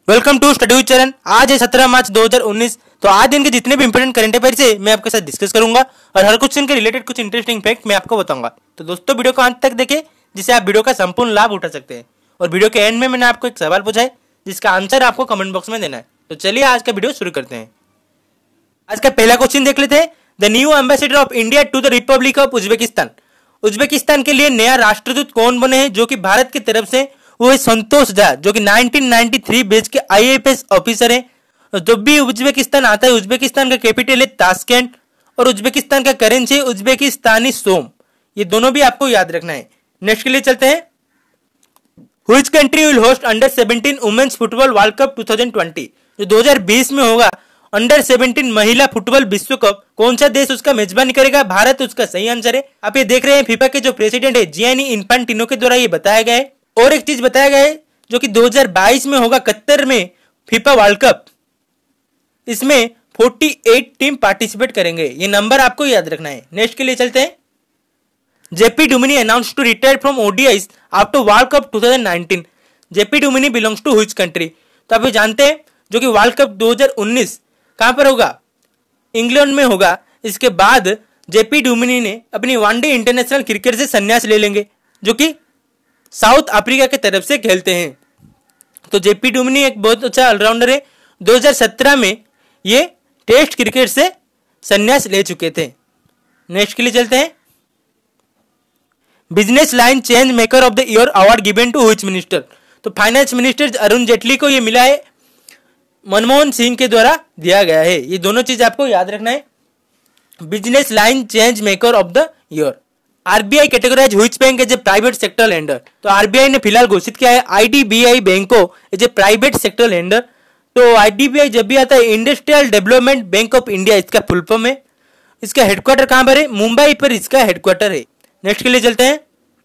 Welcome to study with चरण। आज है 17 मार्च 2019। तो आज दिन के जितने भी इंपोर्टेंट करंट अफेयर्स है मैं आपके साथ डिस्कस करूंगा और हर क्वेश्चन के रिलेटेड कुछ इंटरेस्टिंग फैक्ट मैं आपको बताऊंगा। तो दोस्तों वीडियो को अंत तक देखें जिससे आप वीडियो का संपूर्ण लाभ उठा सकते हैं। और वीडियो के एंड में मैंने आपको एक सवाल पूछा है जिसका आंसर आपको कमेंट बॉक्स में देना है। तो चलिए आज का वीडियो शुरू करते हैं। आज का पहला क्वेश्चन देख लेते हैं। The new ambassador of India to the republic of Uzbekistan. Uzbekistan के लिए नया राष्ट्रदूत कौन बने हैं जो कि भारत की तरफ से? वो है संतोष झा, जो कि 1993 बैच के आईएएस ऑफिसर हैं। जब भी उज्बेकिस्तान आता है, उज्बेकिस्तान का कैपिटल है ताशकेंट और उज्बेकिस्तान का करेंसी है उज्बेकिस्तानी सोम। ये दोनों भी आपको याद रखना है। नेक्स्ट के लिए चलते हैं। Which country will host under 17 women's football world cup 2020? जो 2020 में होगा अंडर 17 महिला फुटबॉल विश्व कप, कौन सा देश उसका मेजबानी करेगा? भारत उसका सही आंसर है। आप ये देख रहे हैं फीफा के जो प्रेसिडेंट है जियानी इन्फांटिनो के द्वारा ये बताया गया है। और एक चीज बताया गया है जो कि 2022 में होगा कतर में फीफा वर्ल्ड कप। इसमें 48 टीम पार्टिसिपेट करेंगे। ये नंबर आपको याद रखना है। नेक्स्ट के लिए चलते हैं। JP Duminy announce to retire from ODIs after world cup 2019। JP Duminy belongs to which country? तो आप ये जानते हैं जो कि वर्ल्ड कप 2019 कहां पर होगा? इंग्लैंड में होगा। इसके बाद जेपी डुमिनी ने अपनी वनडे इंटरनेशनल क्रिकेट से संन्यास ले लेंगे, जो कि साउथ अफ्रीका की तरफ से खेलते हैं। तो जेपी डुमिनी एक बहुत अच्छा ऑलराउंडर है। 2017 में ये टेस्ट क्रिकेट से संन्यास ले चुके थे। नेक्स्ट के लिए चलते हैं। Business line change maker of the year award given to which minister? तो फाइनेंस मिनिस्टर अरुण जेटली को ये मिला है, मनमोहन सिंह के द्वारा दिया गया है। ये दोनों चीज आपको याद रखना है। Business line change maker of the year. RBI categorise which bank as a private sector lender? तो आरबीआई ने फिलहाल घोषित किया है आईडीबीआई बैंक को as a private sector lender. तो आईडीबीआई जब भी आता है industrial development bank of India, इसका फुल फॉर्म है। इसका हेडक्वार्टर कहां पर है? मुंबई पर इसका हेडक्वार्टर है। नेक्स्ट के लिए चलते हैं।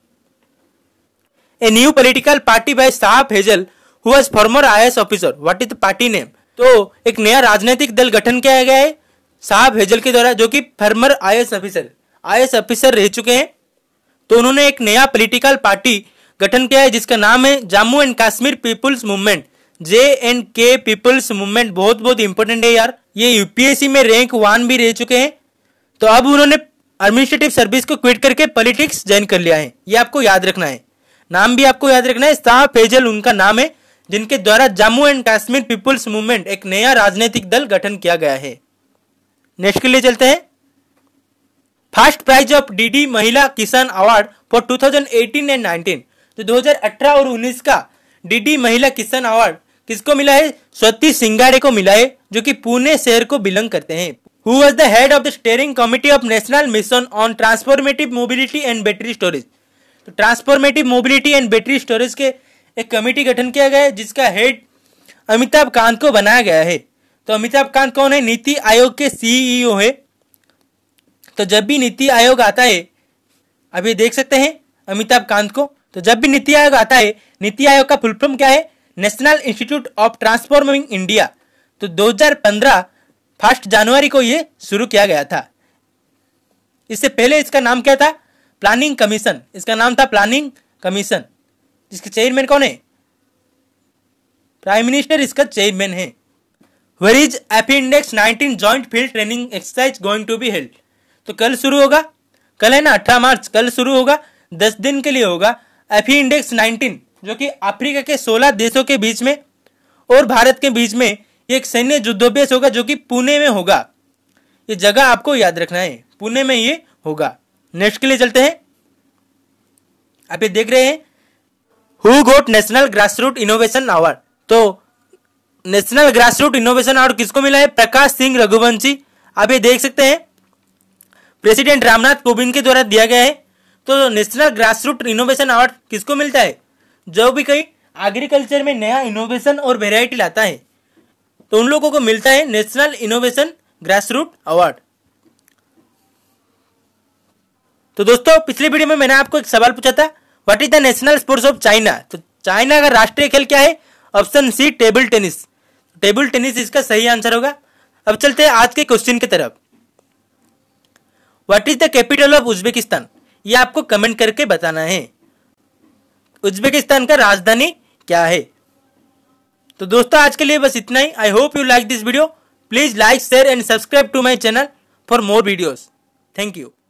A new political party by साहब हेजल who was former IAS officer, what is the party name? तो एक नया राजनीतिक दल गठन किया गया है साहब हेजल के द्वारा, जो कि फॉर्मर आईएएस ऑफिसर रह चुके हैं। तो उन्होंने एक नया पॉलिटिकल पार्टी गठन किया है जिसका नाम है Jammu and Kashmir people's movement, JNK people's movement. बहुत बहुत इंपॉर्टेंट है यार। ये यूपीएससी में रैंक 1 भी रह चुके हैं। तो अब उन्होंने एडमिनिस्ट्रेटिव सर्विस को क्विट करके पॉलिटिक्स ज्वाइन कर लिया है। ये आपको याद रखना है। नाम भी आपको याद रखना है। शाह फैजल उनका नाम है, जिनके द्वारा Jammu and Kashmir people's movement एक नया राजनीतिक दल गठन किया गया है। नेक्स्ट के लिए चलते हैं। फर्स्ट प्राइज ऑफ डीडी महिला किसान अवार्ड फॉर 2018 एंड 19। तो 2018 और 19 का डीडी महिला किसान अवार्ड किसको मिला है? स्वती सिंगाड़े को मिला है, जो कि पुणे शहर को बिलोंग करते हैं। Who was the head of the steering committee of national mission on transformative mobility and battery storage? तो transformative mobility and battery storage के एक कमेटी गठन किया गया है जिसका हेड अमिताभ कांत को बनाया गया है। तो अमिताभ कांत कौन है? नीति आयोग के सीईओ है। तो जब भी नीति आयोग आता है, अभी देख सकते हैं अमिताभ कांत को। तो जब भी नीति आयोग आता है, नीति आयोग का फुल फॉर्म क्या है? National institute of transforming India. तो 2015 1 जनवरी को ये शुरू किया गया था। इससे पहले इसका नाम क्या था? Planning commission. इसका नाम था प्लानिंग कमीशन। इसके चेयरमैन कौन है? प्राइम मिनिस्टर इसका चेयरमैन है। Where is AFINDEX 19 joint field training exercise going to be held? तो कल शुरू होगा, कल है ना 18 मार्च, कल शुरू होगा, 10 दिन के लिए होगा। एफिडेक्स 19 जो कि अफ्रीका के 16 देशों के बीच में और भारत के बीच में एक सैन्य युद्धाभ्यास होगा, जो कि पुणे में होगा। ये जगह आपको याद रखना है, पुणे में ये होगा। नेक्स्ट के लिए चलते हैं। आप ये देख रहे हैं who got national grassroot innovation award? तो नेशनल ग्रासरूट इनोवेशन अवार्ड किसको मिला है? प्रकाश सिंह रघुवंशी। आप ये देख सकते हैं प्रेसिडेंट रामनाथ कोविंद के द्वारा दिया गया है। तो नेशनल ग्रासरूट इनोवेशन अवार्ड किसको मिलता है? जो भी कोई एग्रीकल्चर में नया इनोवेशन और वेराइटी लाता है, तो उन लोगों को मिलता है नेशनल इनोवेशन ग्रासरूट अवार्ड। तो दोस्तों पिछले वीडियो में मैंने आपको एक सवाल पूछा था, what is the national sports of China? तो चाइना का राष्ट्रीय खेल क्या है? Option C table tennis. Table tennis इसका सही आंसर होगा। अब चलते हैं आज के क्वेश्चन की तरफ। What is the capital of Uzbekistan? ये आपको कमेंट करके बताना है। उज्बेकिस्तान का राजधानी क्या है? तो दोस्तों आज के लिए बस इतना ही। I hope you like this video. Please like share and subscribe to my channel for more videos. Thank you.